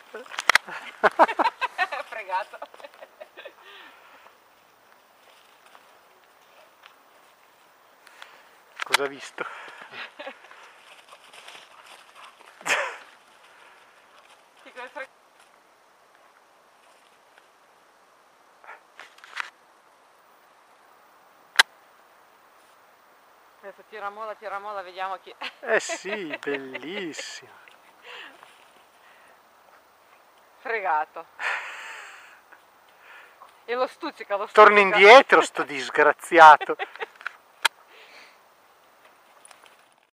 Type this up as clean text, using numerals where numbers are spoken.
Fregato. Cosa ha visto? Adesso tira molla, vediamo chi... Eh sì, bellissimo. Fregato. E lo stuzzica, Torna indietro sto disgraziato.